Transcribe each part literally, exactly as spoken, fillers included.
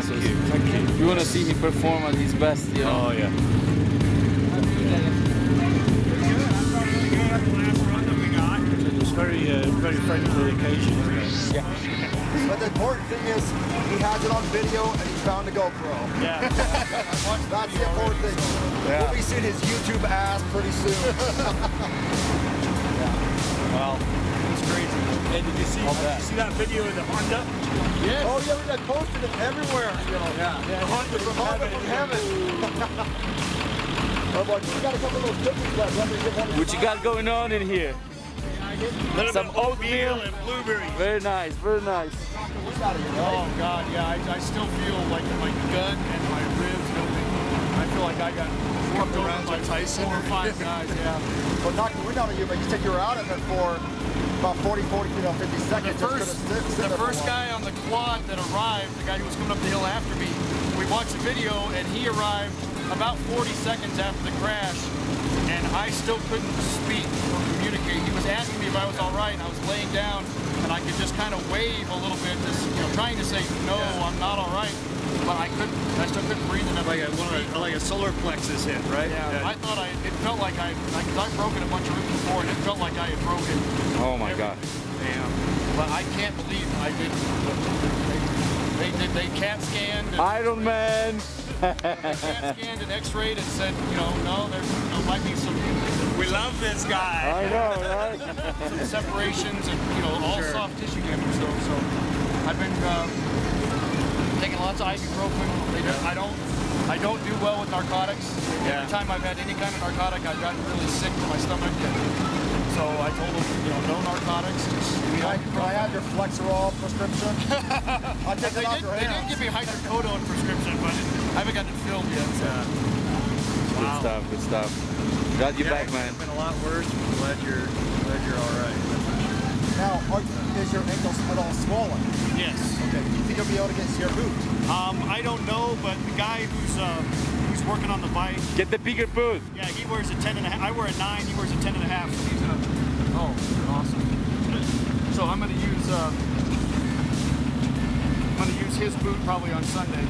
races. You want to see me perform at his best, you know? Oh, yeah. It was very, uh, very friendly for the occasion. Yeah. But the important thing is, he has it on video and he found a GoPro. Yeah. That's the important thing. Yeah. We'll be seeing his YouTube ass pretty soon. Yeah. Well, it's crazy. And did you see, did you see that video of the Honda? Yes. Oh yeah, we got posted it everywhere. You know, yeah. yeah. The Honda from Honda from heaven. Oh boy, we got a couple of those cookies left. Let me get one. What you got going on in here? Some oatmeal and blueberries. Very nice, very nice. Oh God, yeah, I, I still feel like my gut and my ribs and everything. I feel like I got warped over by Tyson. Four or five guys, yeah. Well, not to win on you, but you said you were out of it for about forty, forty, you know, fifty seconds. The first, sit, sit the first guy on the quad that arrived, the guy who was coming up the hill after me, we watched the video and he arrived about forty seconds after the crash. And I still couldn't speak or communicate. He was asking me if I was all right, and I was laying down, and I could just kind of wave a little bit, just, you know, trying to say, no, yeah. I'm not all right, but I couldn't, I still couldn't breathe enough. Like a, one of the, like a solar plexus hit, right? Yeah, yeah. I thought I, it felt like I, because I've broken a bunch of ribs before, and it felt like I had broken. Oh my God. Damn. But I can't believe I did. They did, they CAT scanned. Iron Man. They CAT scanned and X-rayed and said, you know, no, there you know, might be some. We love this guy. I know, right? Some separations and you know all sure. soft tissue damage. So, so I've been uh, taking lots of ibuprofen. They don't, I don't, I don't do well with narcotics. Yeah. Every time I've had any kind of narcotic, I've gotten really sick to my stomach. And, so I told them, you know, no narcotics. Just can, I, can I have your Flexerol prescription? I'll take they, it off did, your they hands. did give me a hydrocodone prescription, but I haven't gotten it filled yet. So. Yeah. Good wow. stuff, good stuff. Got you yeah, back, man. It's been a lot worse. I'm glad you're, glad you're all right. Now, are, is your ankle at all swollen? Yes. Okay. Do you think you'll be able to get to your boot? Um, I don't know, but the guy who's uh, who's working on the bike. Get the bigger boot. Yeah, he wears a ten and a half. I wear a nine. He wears a ten and a half. So he's a, oh, awesome. So I'm gonna use uh, I'm gonna use his boot probably on Sunday.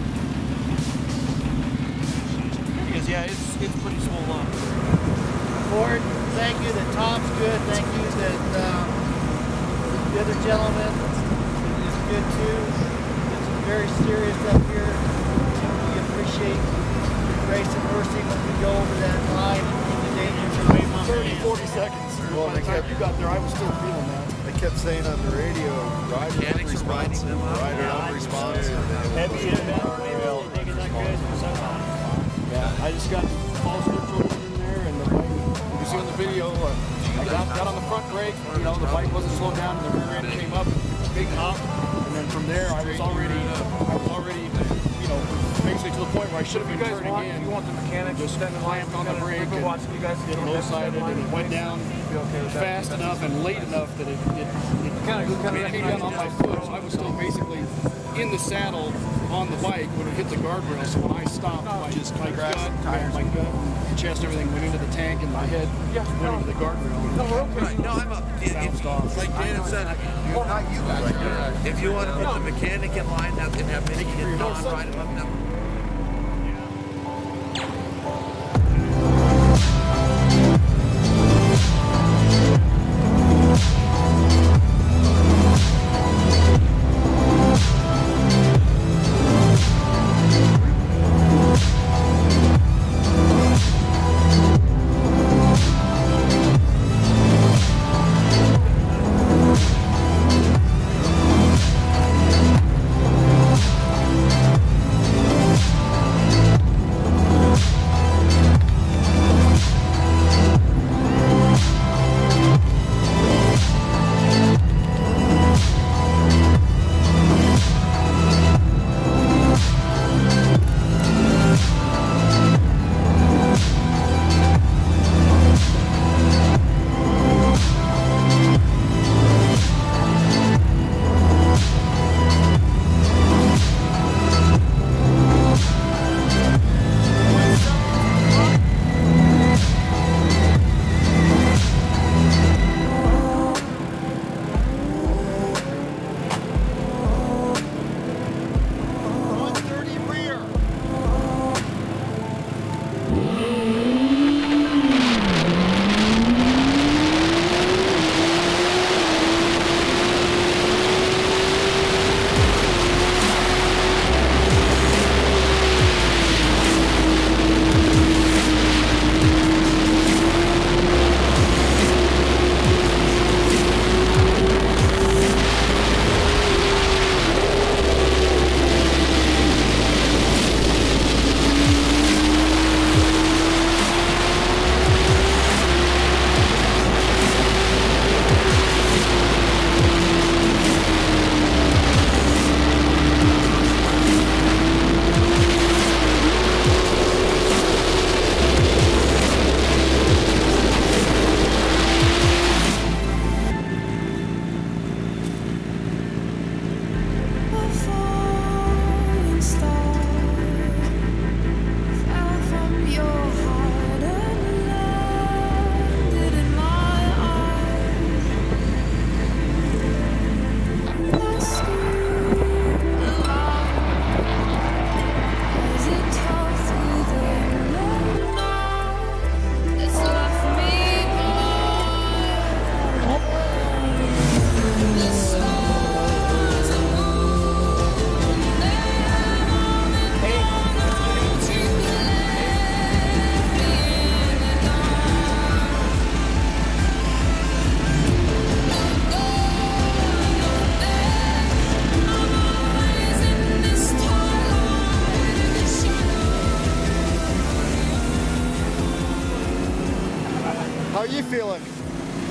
Because yeah, it's it's pretty swollen up. Ford, thank you. The top's good. Thank you. That um, the other gentleman is good too. It's very serious up here. We appreciate your grace and mercy when we go over that line in the danger. thirty, forty seconds. Well, By the time you got there, I was still feeling that. They kept saying on the radio, rider unresponsive, rider unresponsive. Heavy in there, maybe that good. Yeah, I just got false neutral in there, and the bike, you see on the video, uh, I got, got on the front brake, you know, the bike wasn't slowed down, and the rear end came up, big hop, and then from there, I was already, I was already, you know, basically to the point where I should have been turning in. If you want the mechanic, just clamped on the brake and watching you guys get low-sided, and it went down fast enough and late enough that it, it, it kind of came down on my foot, so I was still basically in the saddle on the bike when it hit the guardrail. So when I stopped, my, just my gut, my gut, chest, everything went into the tank, and my head went into the guardrail. No, right. no I'm up. It, it's off. Like Dan said, you're not you guys. If you want to put the mechanic in line, now can have Micky and Don ride him up now.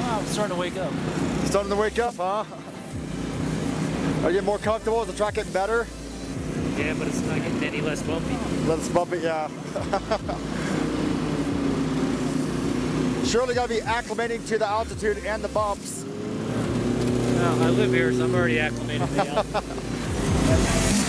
I'm starting to wake up. Starting to wake up, huh? Are you getting more comfortable? Is the track getting better? Yeah, but it's not getting any less bumpy. Less bumpy, yeah. Surely got to be acclimating to the altitude and the bumps. No, I live here, so I'm already acclimated to the altitude.